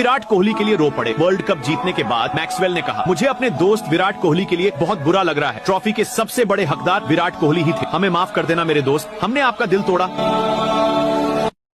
विराट कोहली के लिए रो पड़े। वर्ल्ड कप जीतने के बाद मैक्सवेल ने कहा, मुझे अपने दोस्त विराट कोहली के लिए बहुत बुरा लग रहा है। ट्रॉफी के सबसे बड़े हकदार विराट कोहली ही थे। हमें माफ कर देना मेरे दोस्त, हमने आपका दिल तोड़ा।